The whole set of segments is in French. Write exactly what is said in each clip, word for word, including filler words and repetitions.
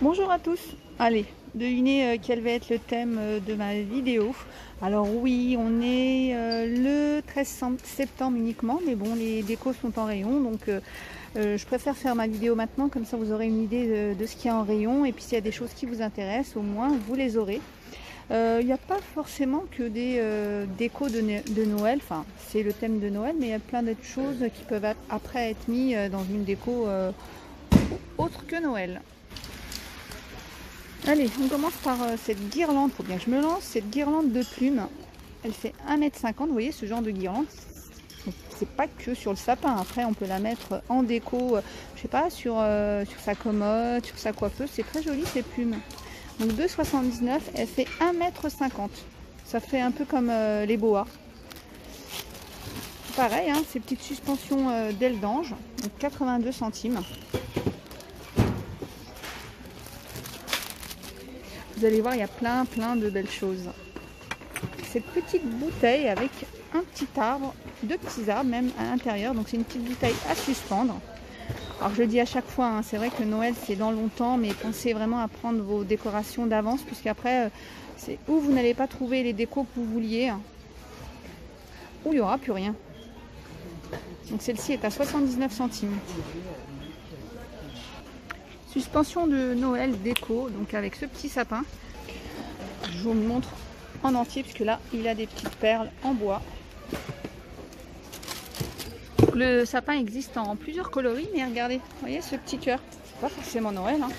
Bonjour à tous. Allez, devinez euh, quel va être le thème euh, de ma vidéo. Alors oui, on est euh, le treize septembre uniquement, mais bon, les décos sont en rayon, donc euh, euh, je préfère faire ma vidéo maintenant, comme ça vous aurez une idée de, de ce qu'il y a en rayon, et puis s'il y a des choses qui vous intéressent, au moins vous les aurez. Il euh, n'y a pas forcément que des euh, décos de, de Noël, enfin c'est le thème de Noël, mais il y a plein d'autres choses qui peuvent être, après être mis dans une déco euh, autre que Noël. Allez, on commence par euh, cette guirlande, il faut bien que je me lance, cette guirlande de plumes. Elle fait un mètre cinquante, vous voyez ce genre de guirlande. C'est pas que sur le sapin, après on peut la mettre en déco, euh, je sais pas, sur, euh, sur sa commode, sur sa coiffeuse, c'est très joli ces plumes. Donc deux euros soixante-dix-neuf, elle fait un mètre cinquante, ça fait un peu comme euh, les boas. Pareil, hein, ces petites suspensions euh, d'ailes d'ange, donc quatre-vingt-deux centimes. Vous allez voir, il y a plein plein de belles choses. Cette petite bouteille avec un petit arbre, deux petits arbres même à l'intérieur. Donc c'est une petite bouteille à suspendre. Alors je le dis à chaque fois, hein, c'est vrai que Noël c'est dans longtemps, mais pensez vraiment à prendre vos décorations d'avance, puisqu'après c'est où vous n'allez pas trouver les décos que vous vouliez, ou il n'y aura plus rien. Donc celle-ci est à soixante-dix-neuf centimes. Suspension de Noël déco, donc avec ce petit sapin. Je vous le montre en entier, puisque là il a des petites perles en bois. Le sapin existe en plusieurs coloris, mais regardez, vous voyez ce petit cœur, c'est pas forcément Noël. Hein.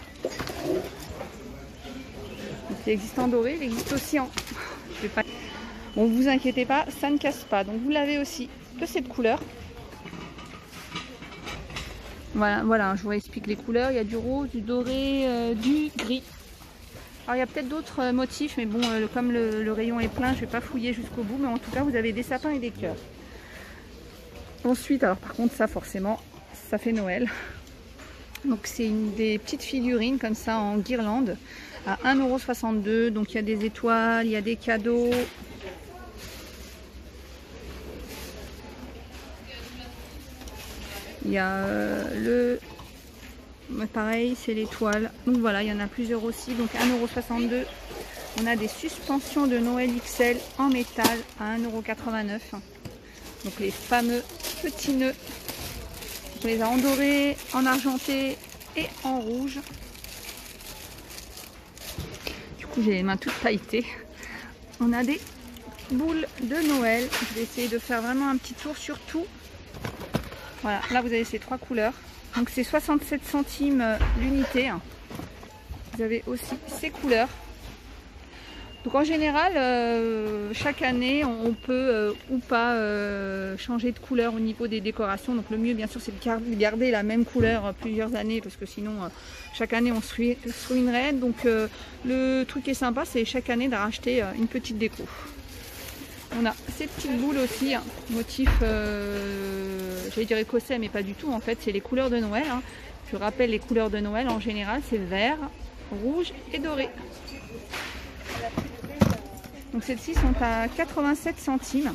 Donc, il existe en doré, il existe aussi en... Je vais pas... Bon, vous inquiétez pas, ça ne casse pas. Donc vous l'avez aussi de cette couleur. Voilà, voilà, je vous explique les couleurs. Il y a du rose, du doré, euh, du gris. Alors il y a peut-être d'autres euh, motifs, mais bon, euh, le, comme le, le rayon est plein, je ne vais pas fouiller jusqu'au bout. Mais en tout cas, vous avez des sapins et des cœurs. Ensuite, alors par contre, ça forcément, ça fait Noël. Donc c'est une des petites figurines comme ça en guirlande à un euro soixante-deux. Donc il y a des étoiles, il y a des cadeaux. Il y a euh, le... Pareil, c'est l'étoile. Donc voilà, il y en a plusieurs aussi. Donc un euro soixante-deux. On a des suspensions de Noël X L en métal à un euro quatre-vingt-neuf. Donc les fameux petits nœuds. On les a en doré, en argenté et en rouge. Du coup, j'ai les mains toutes pailletées. On a des boules de Noël. Je vais essayer de faire vraiment un petit tour sur tout. Voilà, là vous avez ces trois couleurs. Donc c'est soixante-sept centimes l'unité. Vous avez aussi ces couleurs. Donc en général, euh, chaque année, on peut euh, ou pas euh, changer de couleur au niveau des décorations. Donc le mieux, bien sûr, c'est de garder la même couleur plusieurs années, parce que sinon, euh, chaque année, on se ruinerait. Donc euh, le truc qui est sympa, c'est chaque année de racheter euh, une petite déco. On a ces petites boules aussi, hein, motif, euh, j'allais dire écossais, mais pas du tout. En fait, c'est les couleurs de Noël. Hein. Je rappelle, les couleurs de Noël, en général, c'est vert, rouge et doré. Donc celles-ci sont à quatre-vingt-sept centimes.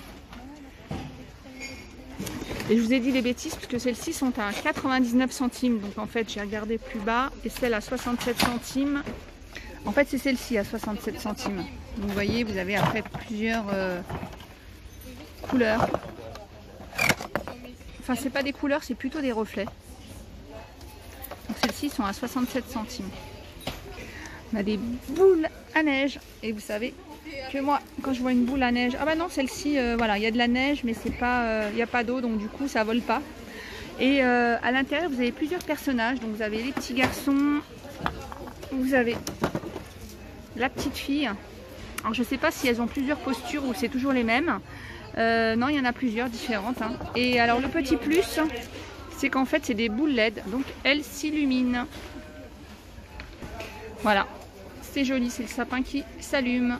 Et je vous ai dit les bêtises, puisque celles-ci sont à quatre-vingt-dix-neuf centimes. Donc en fait, j'ai regardé plus bas, et celle à soixante-sept centimes. En fait, c'est celle-ci à soixante-sept centimes. Donc, vous voyez, vous avez après plusieurs euh, couleurs. Enfin, c'est pas des couleurs, c'est plutôt des reflets. Donc, celles-ci sont à soixante-sept centimes. On a des boules à neige. Et vous savez que moi, quand je vois une boule à neige... Ah bah non, celle-ci, euh, voilà, il y a de la neige, mais c'est pas, euh, il n'y a pas d'eau, donc du coup, ça vole pas. Et euh, à l'intérieur, vous avez plusieurs personnages. Donc, vous avez les petits garçons. Vous avez... la petite fille. Alors je sais pas si elles ont plusieurs postures ou c'est toujours les mêmes. Euh, non, il y en a plusieurs différentes. Hein. Et alors le petit plus, c'est qu'en fait c'est des boules L E D. Donc elles s'illuminent. Voilà. C'est joli, c'est le sapin qui s'allume.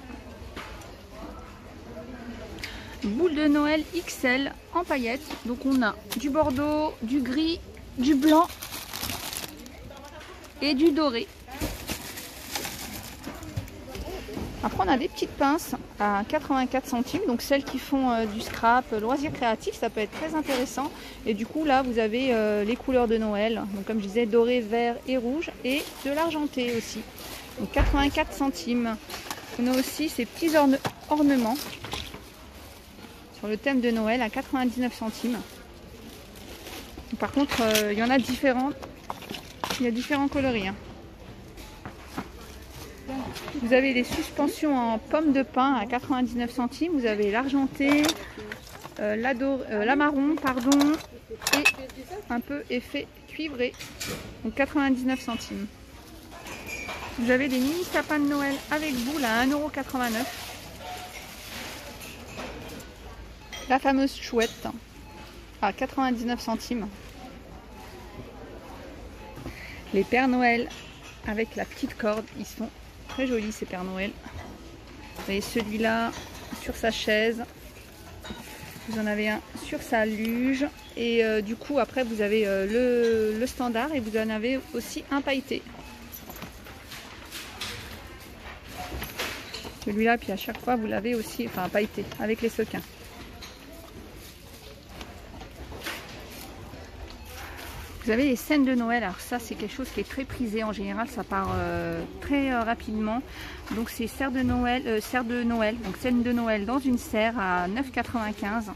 Boule de Noël X L en paillettes. Donc on a du bordeaux, du gris, du blanc et du doré. Après, on a des petites pinces à quatre-vingt-quatre centimes, donc celles qui font euh, du scrap, euh, loisirs créatifs, ça peut être très intéressant. Et du coup, là, vous avez euh, les couleurs de Noël, donc comme je disais, doré, vert et rouge, et de l'argenté aussi. Donc quatre-vingt-quatre centimes. On a aussi ces petits orne ornements sur le thème de Noël à quatre-vingt-dix-neuf centimes. Par contre, euh, il y en a différents. Il y a différents coloris. Hein. Vous avez les suspensions en pomme de pin à quatre-vingt-dix-neuf centimes. Vous avez l'argenté, euh, la, euh, la marron, pardon, et un peu effet cuivré. Donc quatre-vingt-dix-neuf centimes. Vous avez des mini sapins de Noël avec boule à un euro quatre-vingt-neuf. La fameuse chouette à quatre-vingt-dix-neuf centimes. Les Pères Noël avec la petite corde, ils sont très jolis ces Pères Noël. Vous avez celui-là sur sa chaise, vous en avez un sur sa luge, et euh, du coup après vous avez euh, le, le standard, et vous en avez aussi un pailleté. Celui-là, puis à chaque fois vous l'avez aussi, enfin pailleté avec les sequins. Vous avez les scènes de Noël, alors ça c'est quelque chose qui est très prisé en général, ça part euh, très euh, rapidement. Donc c'est serre de Noël, euh, serre de Noël, donc scène de Noël dans une serre à neuf euros quatre-vingt-quinze.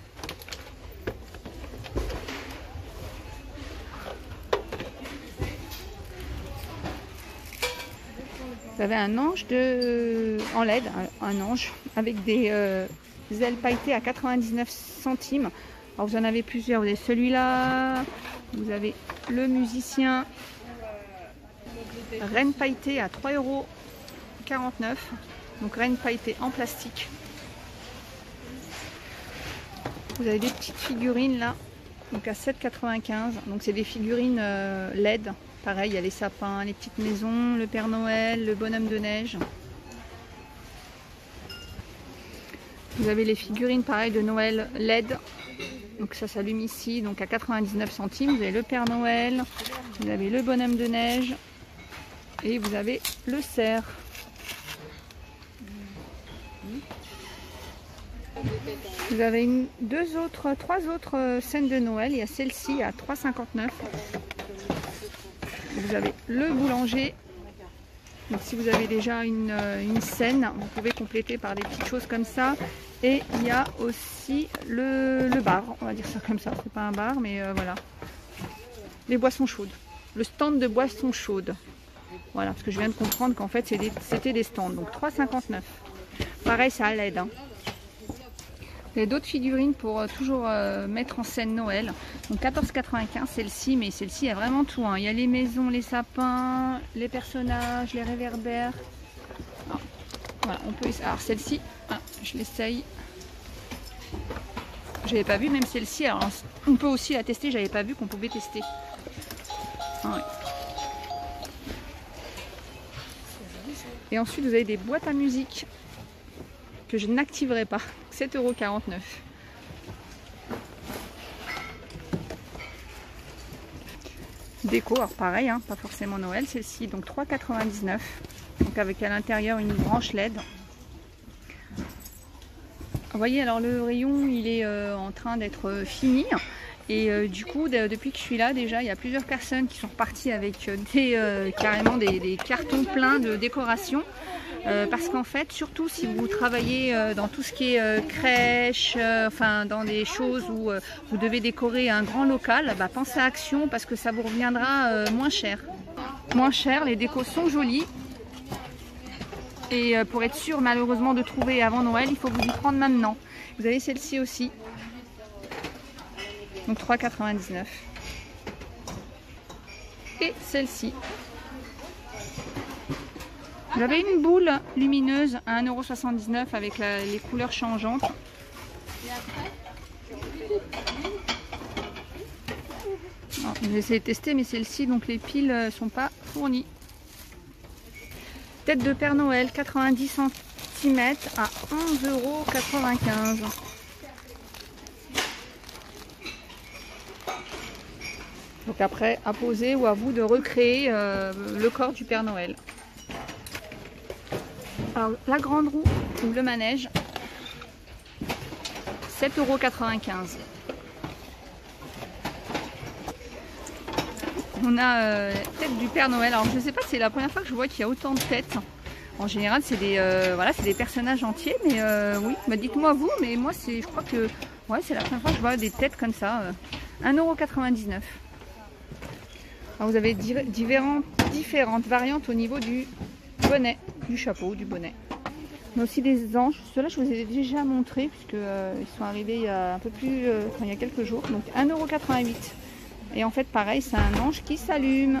Vous avez un ange de, en L E D, un, un ange avec des euh, ailes pailletées à quatre-vingt-dix-neuf centimes. Alors vous en avez plusieurs, vous avez celui-là, vous avez le musicien reine pailletée à trois euros quarante-neuf, donc reine pailletée en plastique. Vous avez des petites figurines là, donc à sept euros quatre-vingt-quinze, donc c'est des figurines euh, L E D, pareil, il y a les sapins, les petites maisons, le Père Noël, le bonhomme de neige. Vous avez les figurines pareil de Noël L E D. Donc ça s'allume ici, donc à quatre-vingt-dix-neuf centimes. Vous avez le Père Noël, vous avez le bonhomme de neige et vous avez le cerf. Vous avez une, deux autres, trois autres scènes de Noël. Il y a celle-ci à trois euros cinquante-neuf. Vous avez le boulanger. Donc si vous avez déjà une, une scène, vous pouvez compléter par des petites choses comme ça. Et il y a aussi le, le bar, on va dire ça comme ça, c'est pas un bar, mais euh, voilà. Les boissons chaudes, le stand de boissons chaudes. Voilà, parce que je viens de comprendre qu'en fait c'était des stands, donc trois euros cinquante-neuf. Pareil, ça à L E D. Hein. Il y a d'autres figurines pour euh, toujours euh, mettre en scène Noël. Donc quatorze euros quatre-vingt-quinze, celle-ci, mais celle-ci il y a vraiment tout. Hein. Il y a les maisons, les sapins, les personnages, les réverbères. Alors, voilà, on peut... Alors celle-ci, ah, je l'essaye. J'avais pas vu, même celle-ci. Alors on peut aussi la tester. J'avais pas vu qu'on pouvait tester. Ah, ouais. Et ensuite vous avez des boîtes à musique que je n'activerai pas. sept euros quarante-neuf. Déco, alors pareil, hein, pas forcément Noël, celle-ci, donc trois euros quatre-vingt-dix-neuf. Donc avec à l'intérieur une branche L E D. Vous voyez, alors le rayon il est euh, en train d'être fini. Et euh, du coup, de, depuis que je suis là, déjà, il y a plusieurs personnes qui sont reparties avec euh, des, euh, carrément des, des cartons pleins de décoration. Euh, parce qu'en fait, surtout si vous travaillez euh, dans tout ce qui est euh, crèche, euh, enfin dans des choses où euh, vous devez décorer un grand local, bah, pensez à Action parce que ça vous reviendra euh, moins cher. Moins cher, les décos sont jolies. Et euh, pour être sûr malheureusement de trouver avant Noël, il faut vous y prendre maintenant. Vous avez celle-ci aussi. Donc trois euros quatre-vingt-dix-neuf. Et celle-ci. Vous avez une boule lumineuse à un euro soixante-dix-neuf avec la, les couleurs changeantes. Alors, je vais essayer de tester, mais celle-ci, donc les piles ne sont pas fournies. Tête de Père Noël, quatre-vingt-dix centimètres à onze euros quatre-vingt-quinze. Donc après, à poser ou à vous de recréer euh, le corps du Père Noël. Alors la grande roue ou le manège, sept euros quatre-vingt-quinze. On a euh, la tête du Père Noël. Alors je ne sais pas, c'est la première fois que je vois qu'il y a autant de têtes. En général, c'est des, euh, voilà, c'est des personnages entiers, mais euh, oui, bah, dites-moi vous, mais moi, c'est, je crois que ouais, c'est la première fois que je vois des têtes comme ça. Euh, un euro quatre-vingt-dix-neuf. Alors, vous avez différentes, différentes variantes au niveau du bonnet, du chapeau, du bonnet. On a aussi des anges. Ceux-là, je vous ai déjà montré, puisque euh, ils sont arrivés il y a un peu plus, euh, enfin, il y a quelques jours. Donc un euro quatre-vingt-huit. Et en fait, pareil, c'est un ange qui s'allume.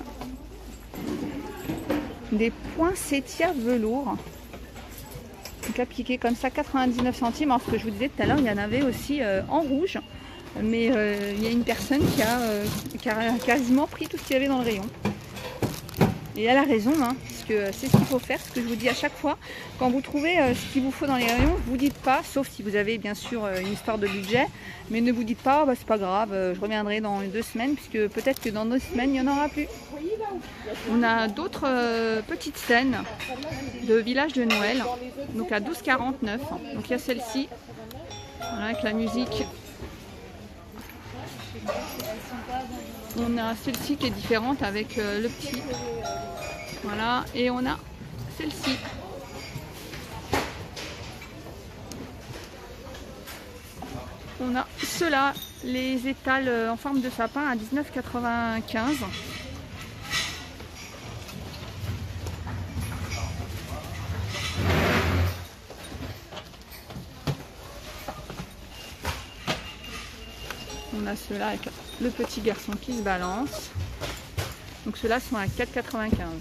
Des poinsettias velours. Donc appliqués comme ça, quatre-vingt-dix-neuf centimes. Alors ce que je vous disais tout à l'heure, il y en avait aussi euh, en rouge. Mais euh, il y a une personne qui a, euh, qui a quasiment pris tout ce qu'il y avait dans le rayon. Et elle a raison, hein, parce que c'est ce qu'il faut faire, ce que je vous dis à chaque fois. Quand vous trouvez euh, ce qu'il vous faut dans les rayons, vous dites pas, sauf si vous avez bien sûr euh, une histoire de budget, mais ne vous dites pas, oh, bah, c'est pas grave, euh, je reviendrai dans deux semaines, puisque peut-être que dans deux semaines, il n'y en aura plus. On a d'autres euh, petites scènes de village de Noël, donc à douze quarante-neuf. Donc il y a celle-ci, voilà, avec la musique. On a celle-ci qui est différente avec euh, le petit. Voilà, et on a celle-ci. On a ceux-là, les étals en forme de sapin à dix-neuf quatre-vingt-quinze. On a ceux-là avec le petit garçon qui se balance. Donc ceux-là sont à quatre quatre-vingt-quinze.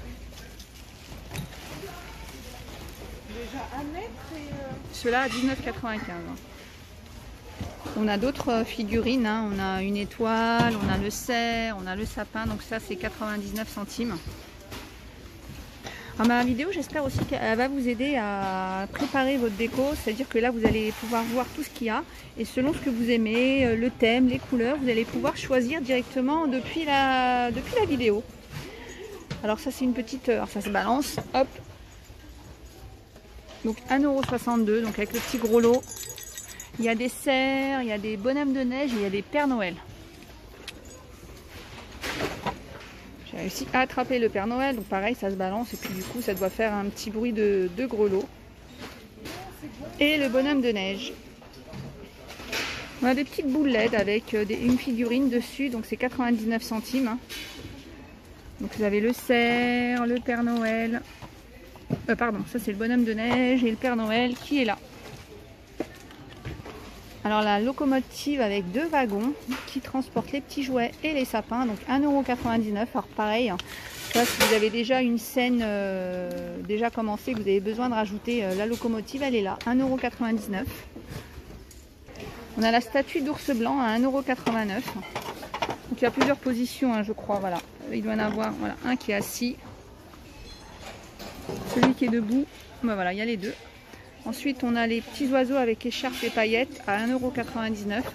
Ceux-là à dix-neuf quatre-vingt-quinze. On a d'autres figurines, hein. On a une étoile, on a le cerf, on a le sapin, donc ça c'est quatre-vingt-dix-neuf centimes. Alors, ma vidéo, j'espère aussi qu'elle va vous aider à préparer votre déco, c'est-à-dire que là vous allez pouvoir voir tout ce qu'il y a et selon ce que vous aimez, le thème, les couleurs, vous allez pouvoir choisir directement depuis la, depuis la vidéo. Alors ça c'est une petite, alors ça se balance, hop. Donc un euro soixante-deux, donc avec le petit gros lot. Il y a des cerfs, il y a des bonhommes de neige et il y a des Pères Noël. J'ai réussi à attraper le Père Noël, donc pareil, ça se balance et puis du coup ça doit faire un petit bruit de, de grelot. Et le bonhomme de neige. On a des petites boules L E D avec des, une figurine dessus, donc c'est quatre-vingt-dix-neuf centimes. Hein. Donc vous avez le cerf, le Père Noël. Euh, pardon, ça c'est le bonhomme de neige et le Père Noël qui est là. Alors la locomotive avec deux wagons qui transportent les petits jouets et les sapins, donc un euro quatre-vingt-dix-neuf. Alors pareil, là, si vous avez déjà une scène euh, déjà commencée, que vous avez besoin de rajouter euh, la locomotive, elle est là, un euro quatre-vingt-dix-neuf. On a la statue d'ours blanc à un euro quatre-vingt-neuf. Donc il y a plusieurs positions, hein, je crois, voilà. Il doit y en avoir voilà, un qui est assis, celui qui est debout, ben, voilà, il y a les deux. Ensuite, on a les petits oiseaux avec écharpe et paillettes à un euro quatre-vingt-dix-neuf.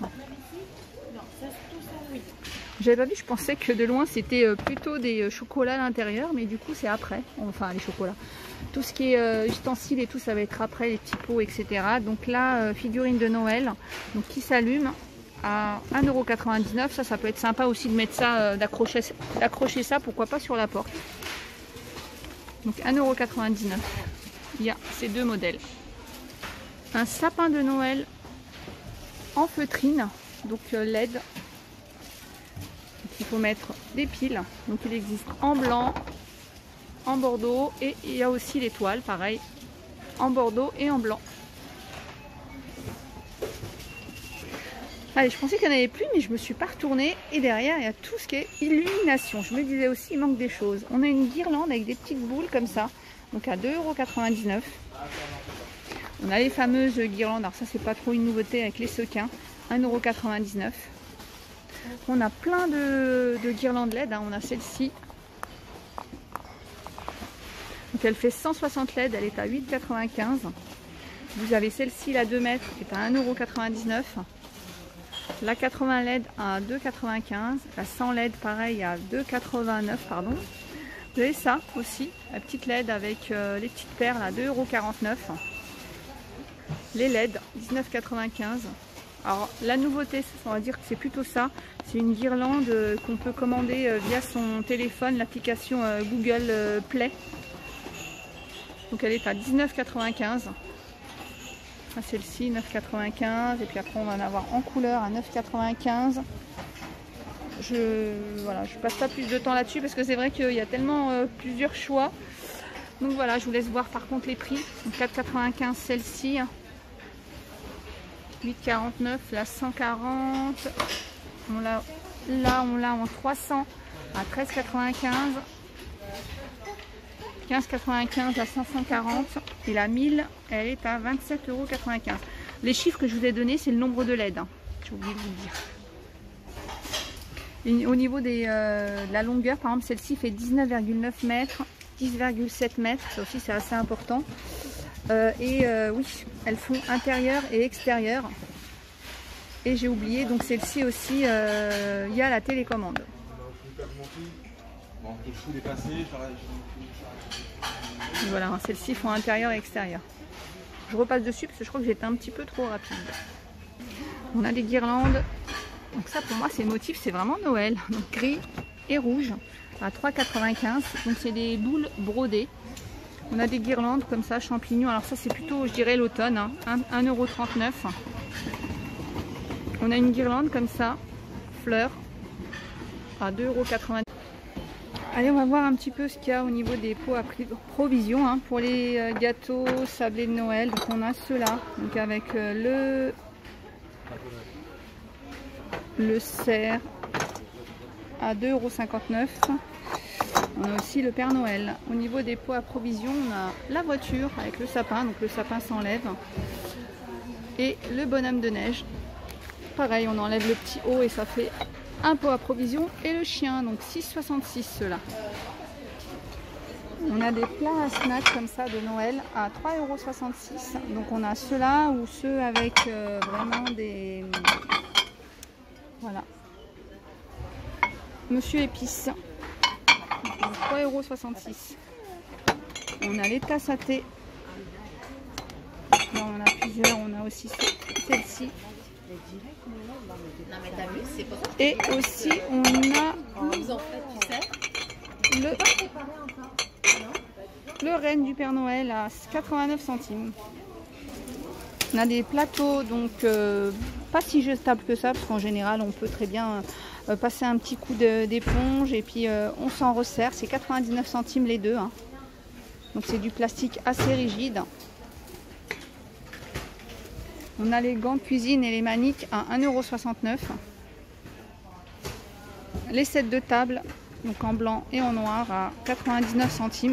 J'avais pas vu, je pensais que de loin c'était plutôt des chocolats à l'intérieur, mais du coup c'est après. Enfin, les chocolats. Tout ce qui est euh, ustensiles et tout, ça va être après, les petits pots, et cetera. Donc là, euh, figurine de Noël, donc qui s'allume à un euro quatre-vingt-dix-neuf. Ça, ça peut être sympa aussi de mettre ça, euh, d'accrocher d'accrocher ça, pourquoi pas sur la porte. Donc un euro quatre-vingt-dix-neuf. Il y a ces deux modèles. Un sapin de Noël en feutrine, donc L E D. Il faut mettre des piles. Donc il existe en blanc, en bordeaux et il y a aussi l'étoile, pareil, en bordeaux et en blanc. Allez, je pensais qu'il n'y en avait plus, mais je me suis pas retournée. Et derrière, il y a tout ce qui est illumination. Je me disais aussi, il manque des choses. On a une guirlande avec des petites boules comme ça, donc à deux euros quatre-vingt-dix-neuf. On a les fameuses guirlandes, alors ça c'est pas trop une nouveauté avec les sequins, un euro quatre-vingt-dix-neuf. On a plein de, de guirlandes L E D, hein. On a celle-ci. Donc elle fait cent soixante L E D, elle est à huit euros quatre-vingt-quinze. Vous avez celle-ci, la deux mètres, qui est à un euro quatre-vingt-dix-neuf. La quatre-vingts L E D à deux euros quatre-vingt-quinze. La cent L E D pareil à deux euros quatre-vingt-neuf, pardon. Vous avez ça aussi, la petite L E D avec euh, les petites perles à deux euros quarante-neuf. Les L E D, dix-neuf euros quatre-vingt-quinze. Alors la nouveauté, on va dire que c'est plutôt ça. C'est une guirlande euh, qu'on peut commander euh, via son téléphone, l'application euh, Google euh, Play. Donc elle est à dix-neuf euros quatre-vingt-quinze. Celle-ci, neuf euros quatre-vingt-quinze. Et puis après on va en avoir en couleur à neuf euros quatre-vingt-quinze. Je voilà, je passe pas plus de temps là-dessus parce que c'est vrai qu'il y a tellement euh, plusieurs choix. Donc voilà, je vous laisse voir par contre les prix. Donc quatre euros quatre-vingt-quinze celle-ci. huit euros quarante-neuf, la cent quarante. On l'a là, on l'a en trois cents à treize euros quatre-vingt-quinze. quinze euros quatre-vingt-quinze à cinq cent quarante. Et la mille, elle est à vingt-sept euros quatre-vingt-quinze. Les chiffres que je vous ai donnés, c'est le nombre de L E D. Hein. J'ai oublié de vous le dire. Et au niveau des, euh, de la longueur, par exemple, celle-ci fait dix-neuf virgule neuf mètres, dix virgule sept mètres. Ça aussi, c'est assez important. Euh, et euh, oui, elles font intérieur et extérieur. Et j'ai oublié, donc celle-ci aussi, euh, il y a la télécommande. Voilà, celles-ci font intérieur et extérieur. Je repasse dessus parce que je crois que j'étais un petit peu trop rapide. On a des guirlandes. Donc ça pour moi c'est le motif, c'est vraiment Noël. Donc gris et rouge à trois euros quatre-vingt-quinze. Donc c'est des boules brodées. On a des guirlandes comme ça, champignons. Alors ça c'est plutôt, je dirais, l'automne. Hein. un euro trente-neuf. On a une guirlande comme ça, fleurs, à deux euros quatre-vingt-dix. Allez, on va voir un petit peu ce qu'il y a au niveau des pots à provision hein, pour les gâteaux sablés de Noël. Donc on a ceux-là, donc avec le le cerf à deux euros cinquante-neuf. On a aussi le Père Noël. Au niveau des pots à provision, on a la voiture avec le sapin, donc le sapin s'enlève, et le bonhomme de neige. Pareil, on enlève le petit haut et ça fait un pot à provision, et le chien, donc six euros soixante-six ceux-là. On a des plats à snack comme ça de Noël à trois euros soixante-six. Donc on a ceux-là ou ceux avec euh, vraiment des... Voilà. Monsieur Épice. trois euros soixante-six. On a les tasses à thé. Là, on a plusieurs. On a aussi celle-ci. Et aussi on a le, le renne du Père Noël à quatre-vingt-neuf centimes. On a des plateaux donc euh, pas si jetables que ça, parce qu'en général on peut très bien euh, passer un petit coup d'éponge et puis euh, on s'en resserre. C'est quatre-vingt-dix-neuf centimes les deux. Hein. Donc c'est du plastique assez rigide. On a les gants de cuisine et les maniques à un euro soixante-neuf. Les sets de table, donc en blanc et en noir, à quatre-vingt-dix-neuf centimes.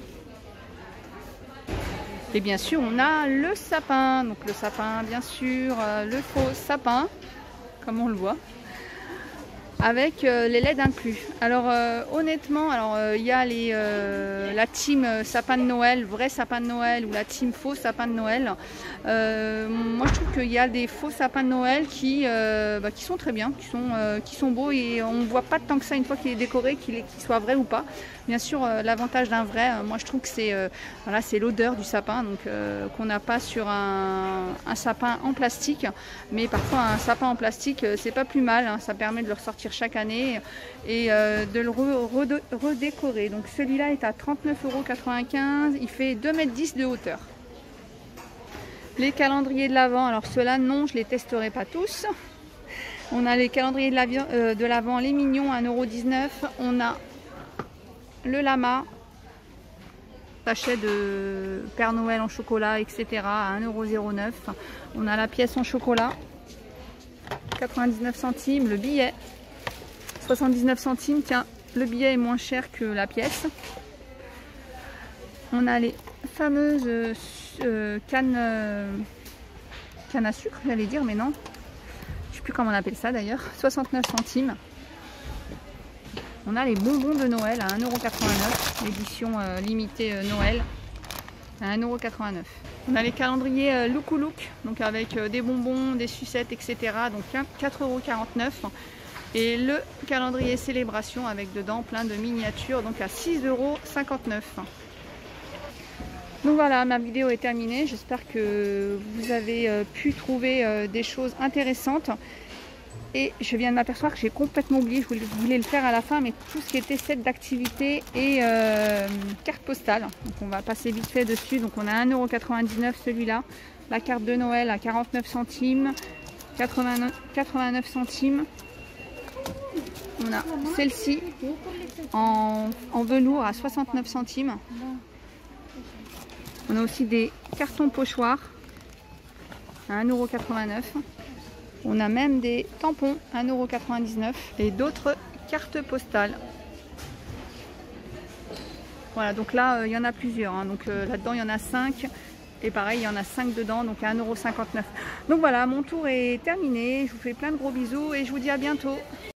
Et bien sûr, on a le sapin. Donc le sapin, bien sûr, euh, le faux sapin, comme on le voit, avec euh, les L E D inclus. Alors euh, honnêtement, alors il euh, y a les, euh, la team sapin de Noël, vrai sapin de Noël, ou la team faux sapin de Noël. Euh, moi je trouve qu'il y a des faux sapins de Noël qui, euh, bah, qui sont très bien, qui sont, euh, qui sont beaux, et on ne voit pas tant que ça une fois qu'il est décoré, qu'il qu soit vrai ou pas. Bien sûr, euh, l'avantage d'un vrai, euh, moi je trouve que c'est euh, voilà, c'est l'odeur du sapin, donc euh, qu'on n'a pas sur un, un sapin en plastique. Mais parfois un sapin en plastique, euh, c'est pas plus mal, hein, ça permet de le ressortir chaque année et euh, de le re, re, redécorer. Donc celui-là est à trente-neuf euros quatre-vingt-quinze, il fait deux mètres dix de hauteur. Les calendriers de l'Avent, alors ceux-là non, je les testerai pas tous. On a les calendriers de l'Avent, les mignons à un euro dix-neuf. On a le lama, sachet de Père Noël en chocolat, et cetera à un euro zéro neuf. On a la pièce en chocolat, quatre-vingt-dix-neuf centimes, le billet, soixante-dix-neuf centimes. Tiens, le billet est moins cher que la pièce. On a les fameuses euh, cannes, euh, cannes à sucre, j'allais dire, mais non. Je ne sais plus comment on appelle ça d'ailleurs. soixante-neuf centimes. On a les bonbons de Noël à un euro quatre-vingt-neuf, l'édition euh, limitée euh, Noël à un euro quatre-vingt-neuf. On a les calendriers euh, Look ou Look, donc avec euh, des bonbons, des sucettes, et cetera. Donc quatre euros quarante-neuf. Et le calendrier célébration avec dedans plein de miniatures, donc à six euros cinquante-neuf. Donc voilà, ma vidéo est terminée. J'espère que vous avez pu trouver des choses intéressantes. Et je viens de m'apercevoir que j'ai complètement oublié, je voulais le faire à la fin, mais tout ce qui était set d'activité et euh, carte postale. Donc on va passer vite fait dessus. Donc on a un euro quatre-vingt-dix-neuf celui-là. La carte de Noël à quarante-neuf centimes, quatre-vingt-neuf centimes. On a celle-ci en, en velours à soixante-neuf centimes. On a aussi des cartons pochoirs à un euro quatre-vingt-neuf. On a même des tampons à un euro quatre-vingt-dix-neuf et d'autres cartes postales. Voilà, donc là, il euh, y en a plusieurs. Hein. Donc euh, là-dedans, il y en a cinq. Et pareil, il y en a cinq dedans, donc à un euro cinquante-neuf. Donc voilà, mon tour est terminé. Je vous fais plein de gros bisous et je vous dis à bientôt.